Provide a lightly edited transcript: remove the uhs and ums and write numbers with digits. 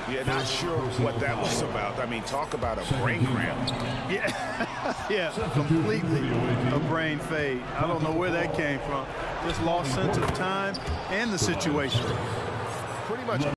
Yeah, not sure what that was about. I mean, talk about a brain cramp. Yeah, yeah, completely a brain fade. I don't know where that came from. Just lost sense of time and the situation. Pretty much